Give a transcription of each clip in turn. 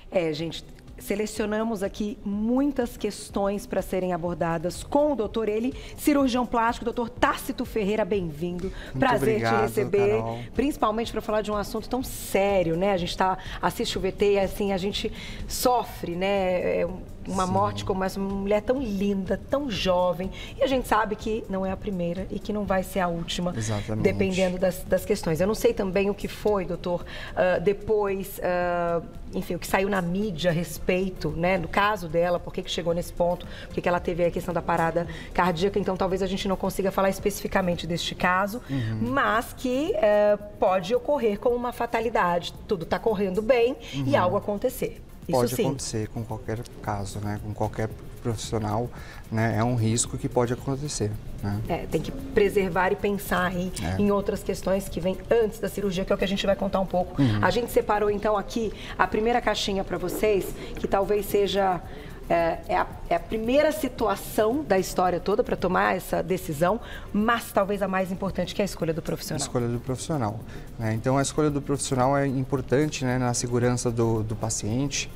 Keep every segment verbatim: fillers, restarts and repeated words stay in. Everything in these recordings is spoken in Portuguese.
É, gente, selecionamos aqui muitas questões para serem abordadas com o doutor, ele, cirurgião plástico, doutor Tácito Ferreira, bem-vindo. Prazer obrigado, te receber, Carol. Principalmente para falar de um assunto tão sério, né? A gente tá, assiste o V T e assim, a gente sofre, né? É uma Sim. morte como essa, uma mulher tão linda, tão jovem, e a gente sabe que não é a primeira e que não vai ser a última, Exatamente. dependendo das, das questões. Eu não sei também o que foi, doutor, uh, depois, uh, enfim, o que saiu na mídia a respeito, né, do caso dela, por que que chegou nesse ponto, por que que ela teve a questão da parada cardíaca, então talvez a gente não consiga falar especificamente deste caso, uhum. mas que uh, pode ocorrer como uma fatalidade. Tudo está correndo bem uhum. e algo acontecer. Pode Isso, acontecer com qualquer caso, né? Com qualquer profissional, né? É um risco que pode acontecer, né? É, tem que preservar e pensar aí é. em outras questões que vêm antes da cirurgia, que é o que a gente vai contar um pouco. Uhum. A gente separou, então, aqui a primeira caixinha para vocês, que talvez seja... É, é, a, é a primeira situação da história toda para tomar essa decisão, mas talvez a mais importante, que é a escolha do profissional. A escolha do profissional. Né? Então, a escolha do profissional é importante, né, na segurança do, do paciente.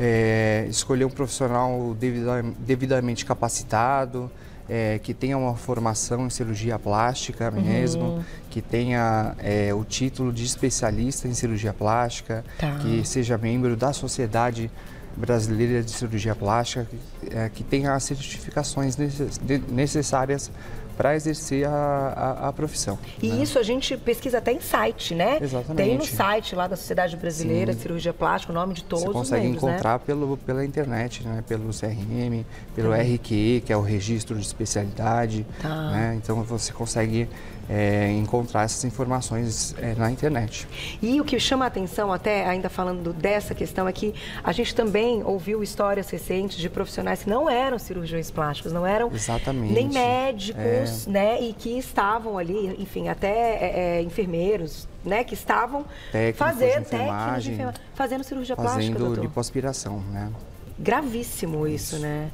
É, escolher um profissional devida, devidamente capacitado, é, que tenha uma formação em cirurgia plástica mesmo, uhum. que tenha é, o título de especialista em cirurgia plástica, tá. que seja membro da Sociedade Brasileira de Cirurgia Plástica, que, é, que tenha as certificações necess, de, necessárias para exercer a, a, a profissão. E né? isso a gente pesquisa até em site, né? Exatamente. Tem no site lá da Sociedade Brasileira de Cirurgia Plástica, o nome de todos os membros, né? Você consegue encontrar pelo, pela internet, né? Pelo C R M, pelo tá. R Q E, que é o Registro de Especialidade. Tá. Né? Então você consegue é, encontrar essas informações é, na internet. E o que chama a atenção, até ainda falando dessa questão, é que a gente também ouviu histórias recentes de profissionais que não eram cirurgiões plásticos, não eram Exatamente. nem médicos, é. né, e que estavam ali, enfim, até é, é, enfermeiros, né, que estavam técnicos fazendo, de enfermagem, técnicos de fazendo cirurgia fazendo plástica, doutor. lipoaspiração, né? Gravíssimo isso, isso, né?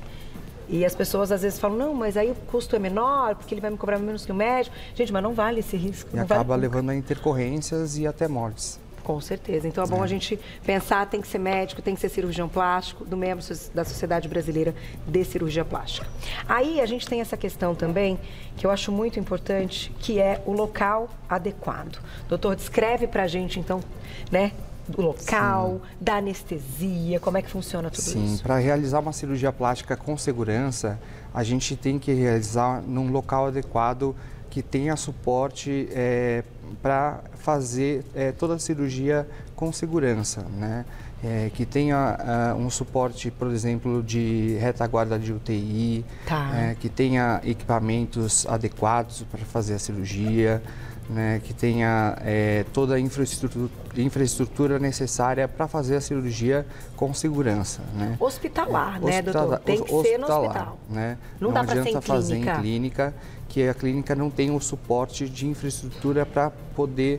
E as pessoas às vezes falam, não, mas aí o custo é menor, porque ele vai me cobrar menos que o médico. Gente, mas não vale esse risco. E não acaba vale levando a intercorrências e até mortes. Com certeza. Então é bom é. a gente pensar, tem que ser médico, tem que ser cirurgião plástico, do membro da Sociedade Brasileira de Cirurgia Plástica. Aí a gente tem essa questão também, que eu acho muito importante, que é o local adequado. Doutor, descreve pra gente então, né, do local, Sim. da anestesia, como é que funciona tudo Sim, isso? Sim, para realizar uma cirurgia plástica com segurança, a gente tem que realizar num local adequado que tenha suporte é, para fazer é, toda a cirurgia com segurança, né? É, que tenha uh, um suporte, por exemplo, de retaguarda de U T I, tá. é, que tenha equipamentos adequados para fazer a cirurgia, né, que tenha é, toda a infraestrutura, infraestrutura necessária para fazer a cirurgia com segurança. Né? Hospitalar, é, né, doutor? Tem que ser no hospital. Né? Não, não dá para ser em fazer clínica. em clínica, que a clínica não tem o suporte de infraestrutura para poder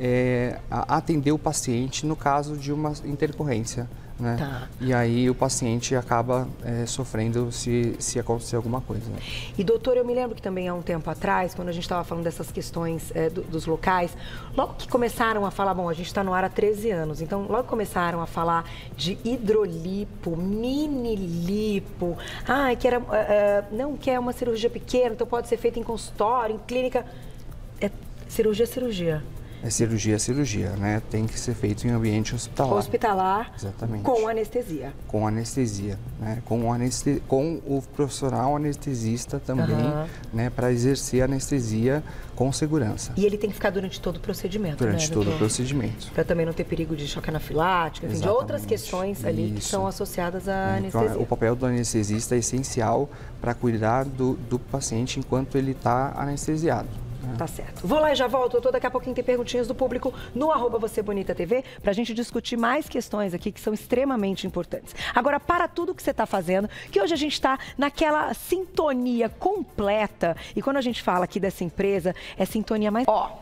é, atender o paciente no caso de uma intercorrência. Né? Tá. E aí o paciente acaba é, sofrendo se, se acontecer alguma coisa. E doutor, eu me lembro que também há um tempo atrás, quando a gente estava falando dessas questões é, do, dos locais, logo que começaram a falar, bom, a gente está no ar há treze anos, então logo começaram a falar de hidrolipo, mini lipo, ah, que era, uh, uh, não, que é uma cirurgia pequena, então pode ser feita em consultório, em clínica, é cirurgia, cirurgia. É cirurgia, cirurgia, né? Tem que ser feito em ambiente hospitalar. Hospitalar, exatamente. Com anestesia. Com anestesia, né? Com o, aneste... com o profissional anestesista também, uhum. né? Para exercer anestesia com segurança. E ele tem que ficar durante todo o procedimento, Durante né, todo doutor? o procedimento. Para também não ter perigo de choque anafilático, enfim, de outras questões ali Isso. que são associadas à é, anestesia. Então, o papel do anestesista é essencial para cuidar do, do paciente enquanto ele está anestesiado. Tá certo. Vou lá e já volto, doutor. Daqui a pouquinho tem perguntinhas do público no arroba Você Bonita T V pra gente discutir mais questões aqui que são extremamente importantes. Agora, para tudo que você tá fazendo, que hoje a gente tá naquela sintonia completa. E quando a gente fala aqui dessa empresa, é sintonia mais... Ó,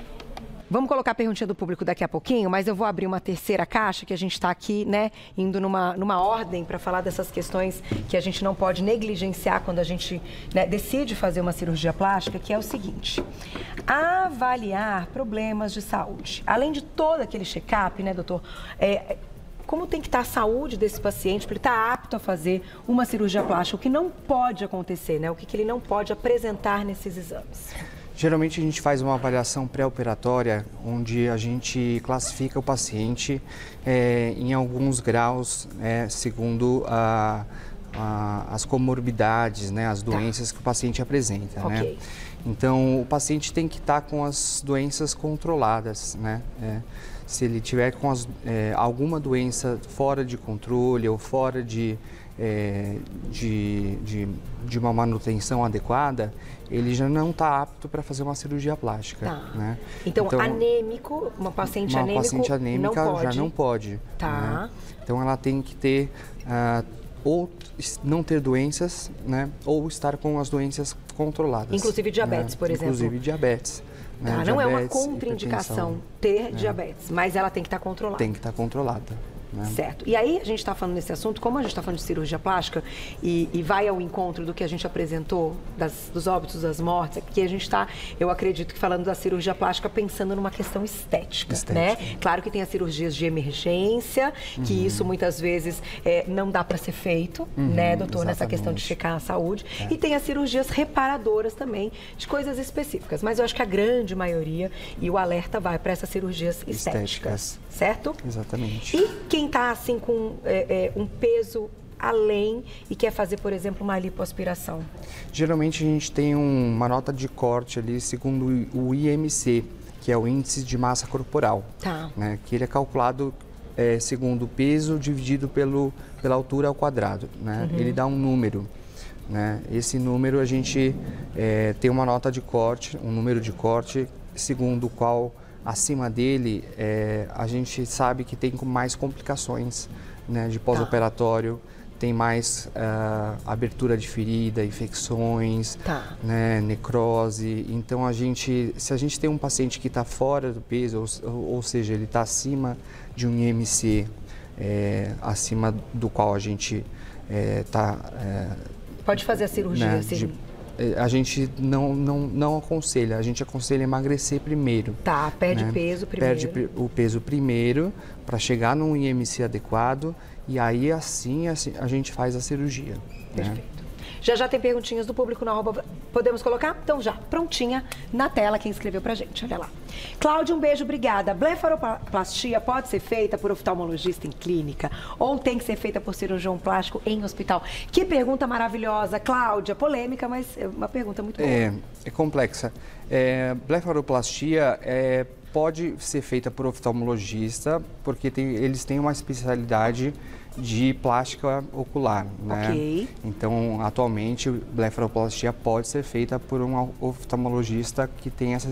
vamos colocar a perguntinha do público daqui a pouquinho, mas eu vou abrir uma terceira caixa, que a gente está aqui, né, indo numa, numa ordem para falar dessas questões que a gente não pode negligenciar quando a gente, né, decide fazer uma cirurgia plástica, que é o seguinte: avaliar problemas de saúde. Além de todo aquele check-up, né, doutor, é, como tem que estar a saúde desse paciente para ele estar apto a fazer uma cirurgia plástica, o que não pode acontecer, né? O que, que ele não pode apresentar nesses exames? Geralmente a gente faz uma avaliação pré-operatória, onde a gente classifica o paciente é, em alguns graus, é, segundo a, a, as comorbidades, né, as doenças tá. que o paciente apresenta. Okay. Né? Então, o paciente tem que estar com as doenças controladas, né? É, se ele tiver com as, é, alguma doença fora de controle ou fora de, é, de, de, de uma manutenção adequada, ele já não está apto para fazer uma cirurgia plástica. Tá. Né? Então, então, anêmico, uma paciente uma anêmico paciente anêmica não já não pode. Tá. Né? Então, ela tem que ter... Uh, ou não ter doenças, né, ou estar com as doenças controladas. Inclusive diabetes, né? por exemplo. Inclusive diabetes. Né? Tá, não diabetes, é uma contraindicação ter é. diabetes, mas ela tem que estar controlada. Tem que estar controlada. Né? Certo. E aí a gente está falando nesse assunto, como a gente está falando de cirurgia plástica e, e vai ao encontro do que a gente apresentou, das, dos óbitos, das mortes, aqui a gente está, eu acredito que falando da cirurgia plástica pensando numa questão estética, estética. né? Claro que tem as cirurgias de emergência, que uhum. isso muitas vezes é, não dá para ser feito, uhum, né, doutor, exatamente. nessa questão de checar a saúde. É. E tem as cirurgias reparadoras também, de coisas específicas. Mas eu acho que a grande maioria, e o alerta vai para essas cirurgias estéticas, estéticas. certo? Exatamente. E quem está assim com é, é, um peso além e quer fazer, por exemplo, uma lipoaspiração? Geralmente a gente tem um, uma nota de corte ali segundo o I M C, que é o índice de massa corporal, tá. né, que ele é calculado é, segundo o peso dividido pelo, pela altura ao quadrado. Né? Uhum. Ele dá um número. Né? Esse número a gente é, tem uma nota de corte, um número de corte, segundo o qual acima dele, é, a gente sabe que tem mais complicações, né, de pós-operatório, tá. tem mais uh, abertura de ferida, infecções, tá. né, necrose. Então, a gente, se a gente tem um paciente que está fora do peso, ou, ou seja, ele está acima de um I M C, é, acima do qual a gente está... É, Pode fazer a cirurgia, né, assim? De, a gente não, não, não aconselha, a gente aconselha emagrecer primeiro. Tá, perde né? peso primeiro. Perde o peso primeiro para chegar num I M C adequado e aí assim, assim a gente faz a cirurgia. Perfeito. Né? Já já tem perguntinhas do público na arroba. Podemos colocar? Então já, prontinha na tela quem escreveu pra gente, olha lá. Cláudia, um beijo, obrigada. Blefaroplastia pode ser feita por oftalmologista em clínica ou tem que ser feita por cirurgião plástico em hospital? Que pergunta maravilhosa, Cláudia. Polêmica, mas é uma pergunta muito boa. É, é complexa. É, blefaroplastia é, pode ser feita por oftalmologista porque tem, eles têm uma especialidade de plástica ocular, né? Ok. Então, atualmente, blefaroplastia pode ser feita por um oftalmologista que tem essa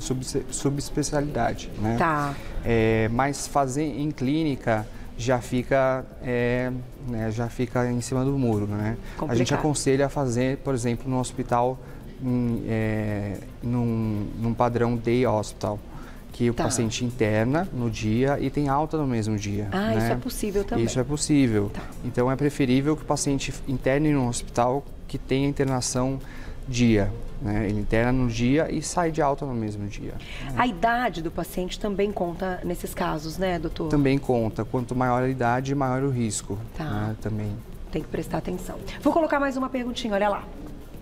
subespecialidade, né? Tá. É, mas fazer em clínica já fica, é, né, já fica em cima do muro, né? Complicado. A gente aconselha a fazer, por exemplo, no hospital, em, é, num, num padrão day hospital, que o tá. paciente interna no dia e tem alta no mesmo dia. Ah, né? isso é possível também. Isso é possível. Tá. Então, é preferível que o paciente interne no hospital que tenha internação dia. Né? Ele interna no dia e sai de alta no mesmo dia. A idade do paciente também conta nesses casos, né, doutor? Também conta. Quanto maior a idade, maior o risco. Tá. Né? Também. Tem que prestar atenção. Vou colocar mais uma perguntinha, olha lá.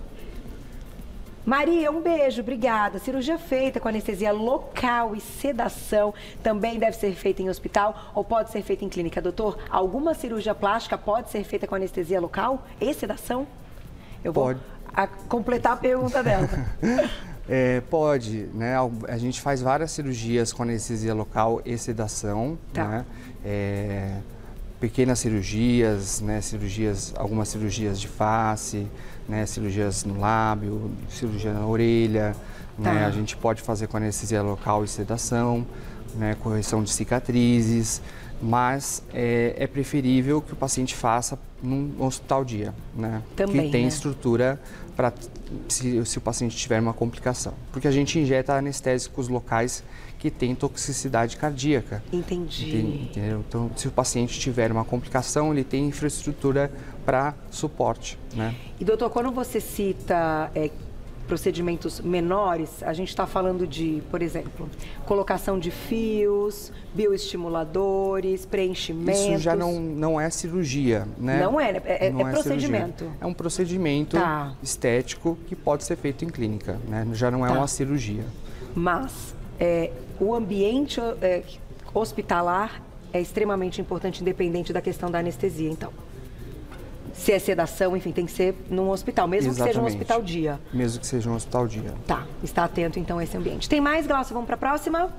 Maria, um beijo, obrigada. Cirurgia feita com anestesia local e sedação também deve ser feita em hospital ou pode ser feita em clínica? Doutor, alguma cirurgia plástica pode ser feita com anestesia local e sedação? Eu vou pode. A completar a pergunta dela. É, pode, né? A gente faz várias cirurgias com anestesia local e sedação, tá. né? É, pequenas cirurgias, né? Cirurgias, algumas cirurgias de face, né? Cirurgias no lábio, cirurgia na orelha, tá. né? A gente pode fazer com anestesia local e sedação, né? Correção de cicatrizes, mas é, é preferível que o paciente faça num hospital dia, né? Também, que tem né? estrutura para se, se o paciente tiver uma complicação, porque a gente injeta anestésicos locais que têm toxicidade cardíaca. Entendi. Entendeu? Então, se o paciente tiver uma complicação, ele tem infraestrutura para suporte, né? E doutor, quando você cita é, procedimentos menores, a gente está falando de, por exemplo, colocação de fios, bioestimuladores, preenchimentos. Isso já não, não é cirurgia, né? Não é, é, não é é procedimento. Cirurgia. É um procedimento tá. estético que pode ser feito em clínica, né? Já não é tá. uma cirurgia. Mas é, o ambiente é, hospitalar é extremamente importante, independente da questão da anestesia, então. Se é sedação, enfim, tem que ser num hospital, mesmo Exatamente. que seja um hospital dia. Mesmo que seja um hospital dia. Tá, está atento então a esse ambiente. Tem mais, Glaucio? Vamos para a próxima?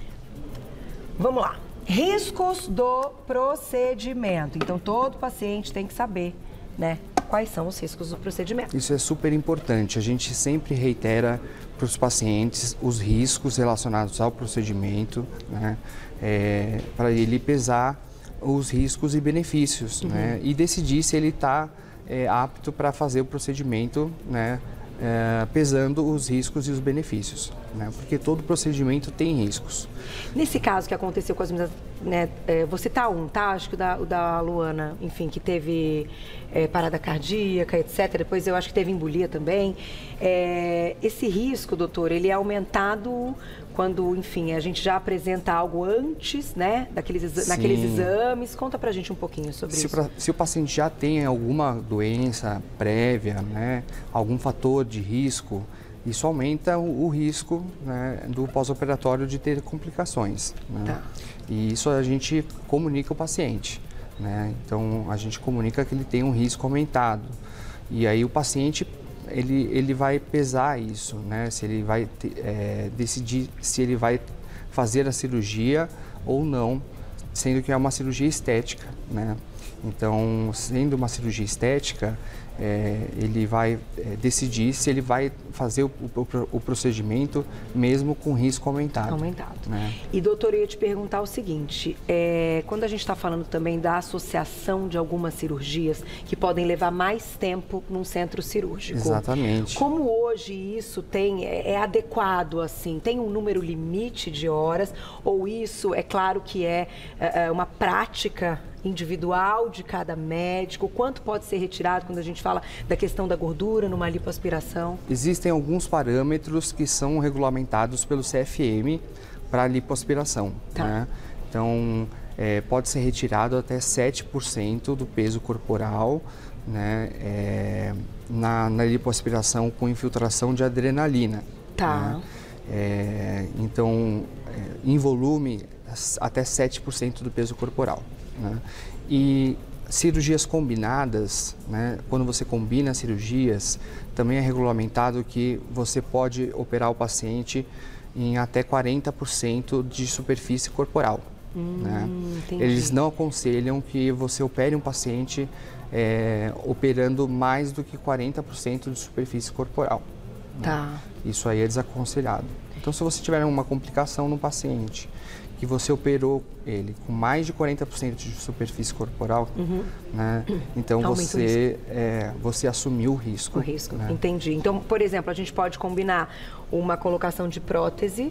Vamos lá. Riscos do procedimento. Então, todo paciente tem que saber, né, quais são os riscos do procedimento. Isso é super importante. A gente sempre reitera para os pacientes os riscos relacionados ao procedimento, né, é, para ele pesar os riscos e benefícios, uhum. né, e decidir se ele está é, apto para fazer o procedimento, né, é, pesando os riscos e os benefícios, né, porque todo procedimento tem riscos. Nesse caso que aconteceu com as meninas, né, é, vou citar um, tá? Acho que o da, o da Luana, enfim, que teve é, parada cardíaca, etcétera. Depois eu acho que teve embolia também. É, esse risco, doutor, ele é aumentado quando, enfim, a gente já apresenta algo antes, né, daqueles, naqueles exames. Conta pra gente um pouquinho sobre se isso. Pra, se o paciente já tem alguma doença prévia, né, algum fator de risco, isso aumenta o, o risco, né, do pós-operatório de ter complicações. Né? Tá. E isso a gente comunica ao paciente. Né? Então, a gente comunica que ele tem um risco aumentado. E aí o paciente, ele, ele vai pesar isso, né? Se ele vai te, é, decidir se ele vai fazer a cirurgia ou não, sendo que é uma cirurgia estética, né? Então, sendo uma cirurgia estética, é, ele vai é, decidir se ele vai fazer o, o, o procedimento mesmo com risco aumentado. Aumentado. Né? E, doutor, eu ia te perguntar o seguinte, é, quando a gente está falando também da associação de algumas cirurgias que podem levar mais tempo num centro cirúrgico. Exatamente. Como hoje isso tem, é, é adequado, assim? Tem um número limite de horas ou isso, é claro que é, é uma prática individual de cada médico? Quanto pode ser retirado quando a gente fala da questão da gordura numa lipoaspiração? Existem alguns parâmetros que são regulamentados pelo C F M para a lipoaspiração. Tá. Né? Então, é, pode ser retirado até sete por cento do peso corporal, né, é, na, na lipoaspiração com infiltração de adrenalina. Tá. Né? É, então, é, em volume, até sete por cento do peso corporal. Né? E cirurgias combinadas, né? Quando você combina cirurgias, também é regulamentado que você pode operar o paciente em até quarenta por cento de superfície corporal. Hum, né? Eles não aconselham que você opere um paciente é, operando mais do que quarenta por cento de superfície corporal. Tá. Né? Isso aí é desaconselhado. Então, se você tiver uma complicação no paciente, que você operou ele com mais de quarenta por cento de superfície corporal, uhum. né? Então você, é, você assumiu o risco. O risco, né? Entendi. Então, por exemplo, a gente pode combinar uma colocação de prótese...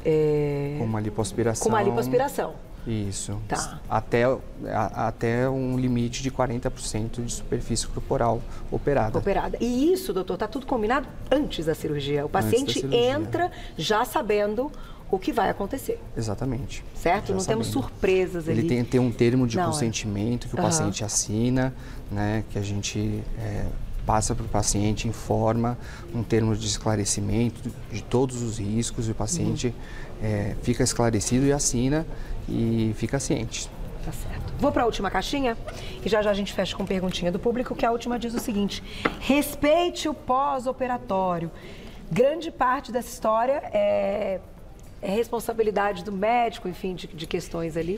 É... Com uma lipoaspiração. Com uma lipoaspiração. Isso. Tá. Até, a, até um limite de quarenta por cento de superfície corporal operada. Operada. E isso, doutor, está tudo combinado antes da cirurgia. O paciente cirurgia. entra já sabendo o que vai acontecer. Exatamente. Certo? Já Não sabendo. temos surpresas ali. Ele tem, tem um termo de Não, consentimento que o uhum. paciente assina, né, que a gente é, passa para o paciente, informa um termo de esclarecimento de todos os riscos e o paciente uhum. é, fica esclarecido e assina e fica ciente. Tá certo. Vou para a última caixinha e já já a gente fecha com perguntinha do público, que a última diz o seguinte: respeite o pós-operatório. Grande parte dessa história é, é responsabilidade do médico, enfim, de, de questões ali,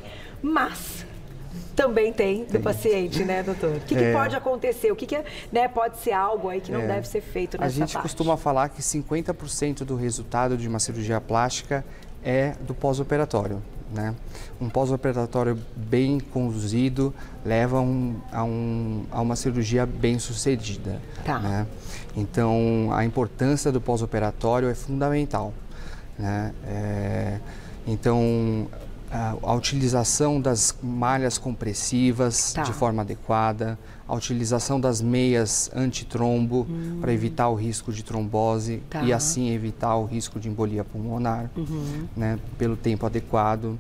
mas também tem do tem. paciente, né, doutor? O que, que é. pode acontecer? O que, que é, né, pode ser algo aí que não é. deve ser feito nessa parte? A gente parte? costuma falar que cinquenta por cento do resultado de uma cirurgia plástica é do pós-operatório. Né? Um pós-operatório bem conduzido leva um, a, um, a uma cirurgia bem sucedida. Tá. Né? Então, a importância do pós-operatório é fundamental. Né? É, então, a, a utilização das malhas compressivas Tá. de forma adequada, a utilização das meias antitrombo Hum. para evitar o risco de trombose Tá. e assim evitar o risco de embolia pulmonar, Uhum. né, pelo tempo adequado.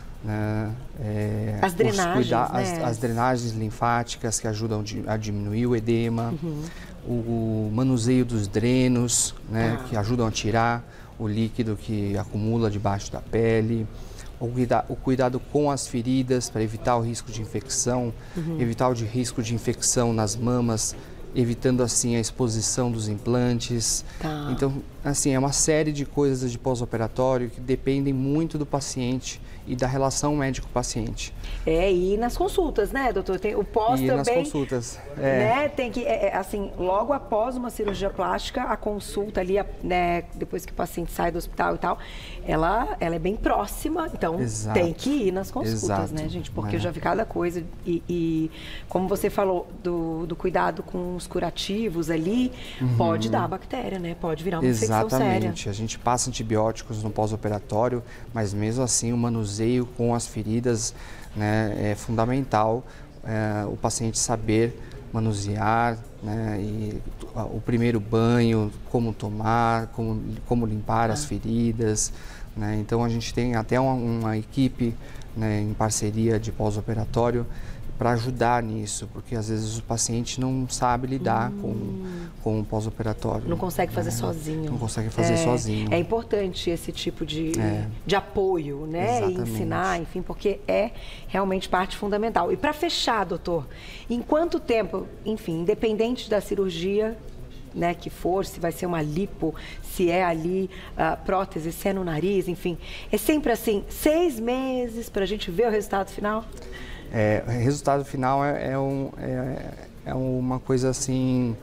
Né, é, As os drenagens, cuida- né? as, as drenagens linfáticas que ajudam di- a diminuir o edema, Uhum. o, o manuseio dos drenos, né, Ah. que ajudam a tirar o líquido que acumula debaixo da pele, o, cuida- o cuidado com as feridas para evitar o risco de infecção, Uhum. evitar o de risco de infecção nas mamas, evitando assim a exposição dos implantes. Tá. Então, assim, é uma série de coisas de pós-operatório que dependem muito do paciente e da relação médico-paciente. É, e nas consultas, né, doutor? Tem o pós E também. nas consultas. É. Né, tem que, é, é, assim, logo após uma cirurgia plástica, a consulta ali, a- né, depois que o paciente sai do hospital e tal, ela, ela é bem próxima, então Exato. tem que ir nas consultas, Exato, né, gente? Porque né? eu já vi cada coisa e, e como você falou, do, do cuidado com os curativos ali, pode dar bactéria, né? Pode virar uma infecção séria. Exatamente. A gente passa antibióticos no pós-operatório, mas mesmo assim o manuseio com as feridas, né, é fundamental, é, o paciente saber manusear, né, e o primeiro banho, como tomar, como, como limpar as feridas, né? Então a gente tem até uma, uma equipe, né, em parceria de pós-operatório para ajudar nisso, porque às vezes o paciente não sabe lidar com, com o pós-operatório. Não consegue fazer né? sozinho. Não consegue fazer é, sozinho. É importante esse tipo de, É. de apoio, né? E Exatamente. ensinar, enfim, porque é realmente parte fundamental. E para fechar, doutor, em quanto tempo, enfim, independente da cirurgia, né, que for, se vai ser uma lipo, se é ali a prótese, se é no nariz, enfim, é sempre assim, seis meses para a gente ver o resultado final? É, o resultado final é, é, um, é, é uma coisa assim,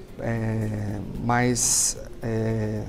é, mais é,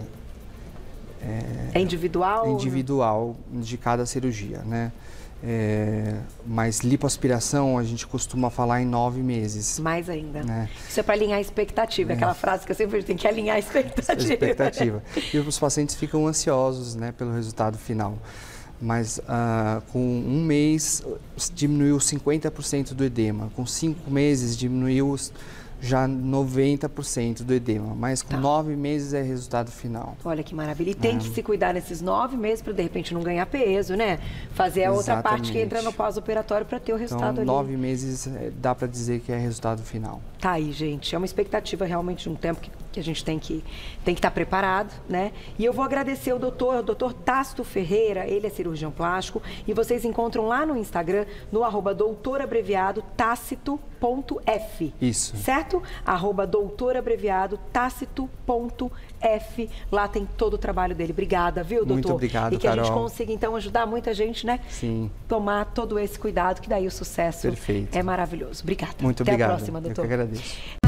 É individual? individual de cada cirurgia, né? É, mas lipoaspiração a gente costuma falar em nove meses. Mais ainda. Né? Isso é para alinhar a expectativa, é. aquela frase que eu sempre digo, tem que alinhar a expectativa. expectativa. E os pacientes ficam ansiosos, né, pelo resultado final. Mas ah, com um mês diminuiu cinquenta por cento do edema, com cinco meses diminuiu já noventa por cento do edema, mas com Tá. nove meses é resultado final. Olha que maravilha. E tem É. que se cuidar nesses nove meses para de repente não ganhar peso, né? Fazer a outra parte que Exatamente. entra no pós-operatório para ter o resultado Então, ali. nove meses eh, dá para dizer que é resultado final. Tá aí, gente. É uma expectativa realmente de um tempo que, que a gente tem que tem que estar preparado, né? E eu vou agradecer o doutor, o doutor Tácito Ferreira, ele é cirurgião plástico, e vocês encontram lá no Instagram, no arroba doutor abreviado tácito ponto f. Isso. Certo? Arroba doutor abreviado tácito ponto f. Lá tem todo o trabalho dele. Obrigada, viu, doutor? Muito obrigado, E que a gente Carol. consiga, então, ajudar muita gente, né? Sim. Tomar todo esse cuidado, que daí o sucesso Perfeito. é maravilhoso. Obrigada. Muito Até obrigado. a próxima, doutor. Eu que agradeço.